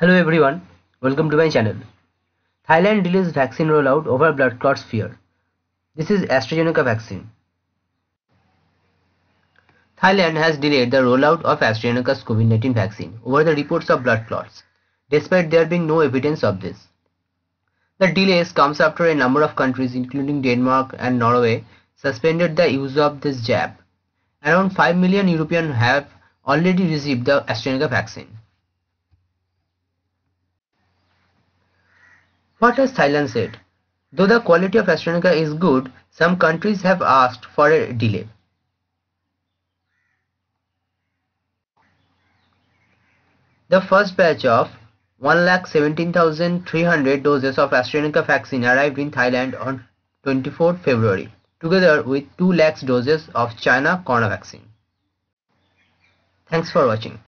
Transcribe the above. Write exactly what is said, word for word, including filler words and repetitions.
Hello everyone, welcome to my channel. Thailand delays vaccine rollout over blood clots fear. This is AstraZeneca vaccine. Thailand has delayed the rollout of AstraZeneca's COVID nineteen vaccine over the reports of blood clots, despite there being no evidence of this. The delays comes after a number of countries including Denmark and Norway suspended the use of this jab. Around five million Europeans have already received the AstraZeneca vaccine. What has Thailand said? Though the quality of AstraZeneca is good, some countries have asked for a delay. The first batch of one lakh seventeen thousand three hundred doses of AstraZeneca vaccine arrived in Thailand on twenty-fourth February, together with two lakh doses of China Corona vaccine. Thanks for watching.